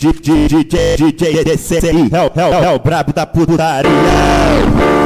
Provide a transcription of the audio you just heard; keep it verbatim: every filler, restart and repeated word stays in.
D J D J D C I é o, é o, é o brabo da putaria.